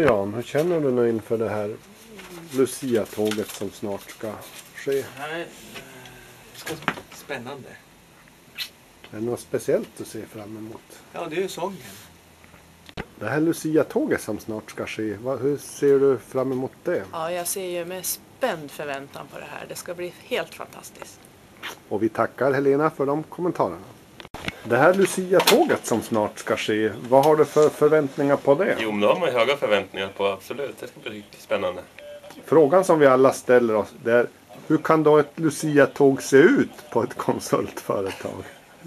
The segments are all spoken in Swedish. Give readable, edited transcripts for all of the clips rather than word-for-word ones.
Jan, hur känner du nu inför det här Lucia-tåget som snart ska ske? Det här är spännande. Är det något speciellt du ser fram emot? Ja, det är ju sången. Det här Lucia-tåget som snart ska ske, hur ser du fram emot det? Ja, jag ser ju med spänd förväntan på det här. Det ska bli helt fantastiskt. Och vi tackar Helena för de kommentarerna. Det här Lucia-tåget som snart ska ske, vad har du för förväntningar på det? Jo, men då har man ju höga förväntningar på, absolut. Det ska bli riktigt spännande. Frågan som vi alla ställer oss är, hur kan då ett Lucia-tåg se ut på ett konsultföretag?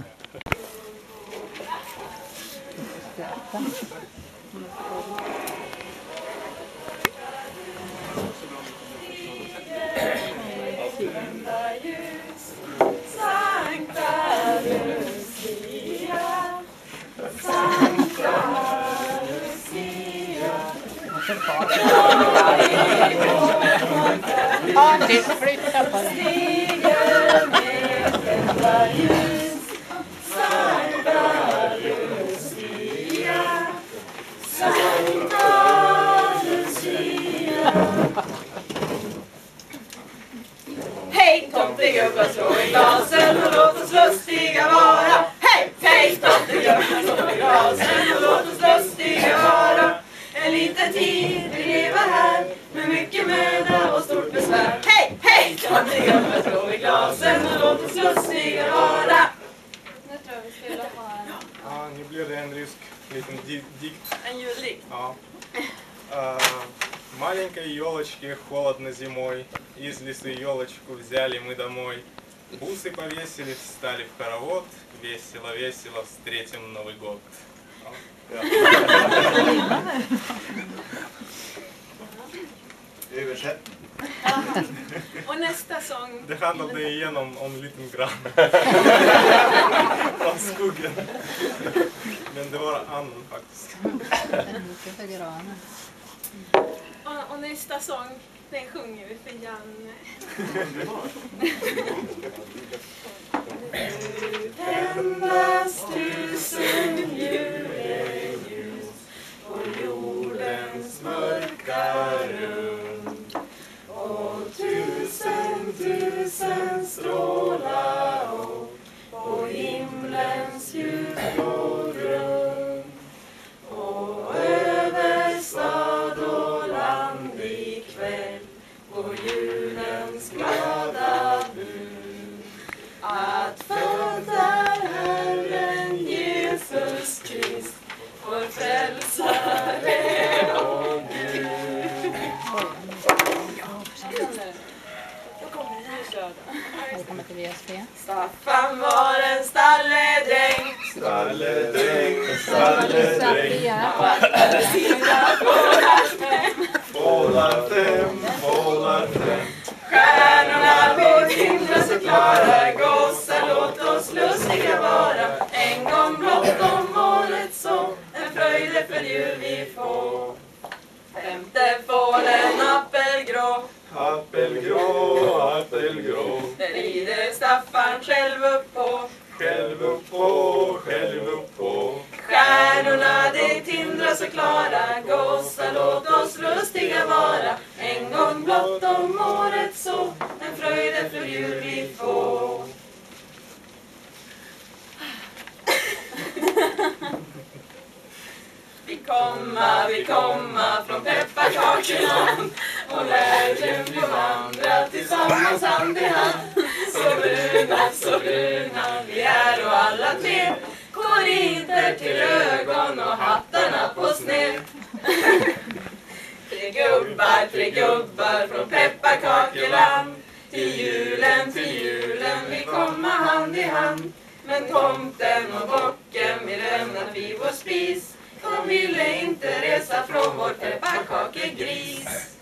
Hej tomtegubbar, slå i glasen och låt oss lustiga vara. Hej, hej tomtegubbar, slå i glasen och låt oss lustiga vara. En liten tid vi lever här med mycket möda och stort besvär. Hej, hej tomtegubbar, slå i glasen och låt oss lustiga vara. Nu tror jag vi skulle ha en... Ja, nu blir det en rysk liten dikt. En juldikt. Ja. Маленькой елочке холодно зимой, из лесу елочку взяли мы домой. Бусы повесили, встали в хоровод, весело-весело встретим Новый год. Ja. Översätt. Och nästa sång. Det handlade igenom om liten grann från skogen. Men det var annan faktiskt. Och nästa sång, den sjunger vi för Janne. Tändas tusen juleljus på jordens mörka rum. Och tusen strålar upp på himlens ljusblå grund. Och över stad och land ikväll går julens glada bud. Att född är Herren Jesus Krist, vår frälsare och Gud. Staffan var en stalledräng. Stalledräng, stalledräng. Han vattnade sina Bålar fem. Stjärnorna på himlen så klara. Gossar, låt oss lustiga vara. En gång blott om året så en fröjde för jul vi får. Femte fålen appelgrå. Appelgrå, appelgrå. Där rider Staffan själv upp på. Själv upp på. Stjärnorna det tindrar så klara. Gossar, låt oss lustiga vara. En gång blott om året så en fröjde för jul vi får. Vi komma från pepparkakeland. Och lärjun vi vandra tillsammans hand i hand. Så bruna vi är och alla tre. Korrider till ögon och hattarna på sned. Tre gubbar från pepparkakeland. Till julen vi komma hand i hand. Men tomten och bocken vill lämna vid vår spis. De ville inte resa från vår pepparkakegris.